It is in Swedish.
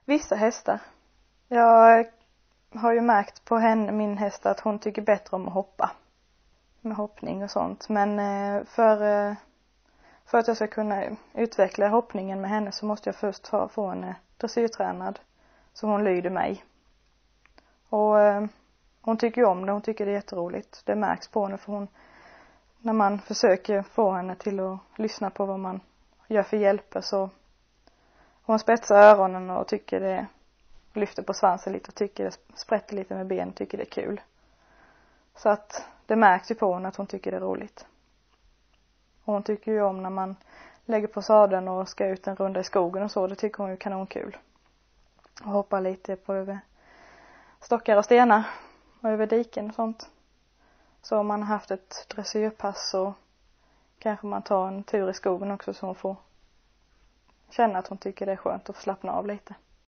Vissa hästar. Jag har ju märkt på henne, min häst, att hon tycker bättre om att hoppa. Med hoppning och sånt. Men för att jag ska kunna utveckla hoppningen med henne så måste jag först få henne dressyrtränad. Så hon lyder mig. Och hon tycker ju om det. Hon tycker det är jätteroligt. Det märks på henne, för när man försöker få henne till att lyssna på vad man gör för hjälper, så hon spetsar öronen och tycker det, lyfter på svansen lite och tycker det, sprätter lite med ben och tycker det är kul. Så att det märks ju på henne att hon tycker det är roligt. Och hon tycker ju om när man lägger på sadeln och ska ut en runda i skogen och så. Det tycker hon ju kanonkul. Och hoppa lite på över stockar och stenar och över diken och sånt. Så om man har haft ett dressyrpass så kanske man tar en tur i skogen också, så hon får känna att hon tycker det är skönt att få slappna av lite.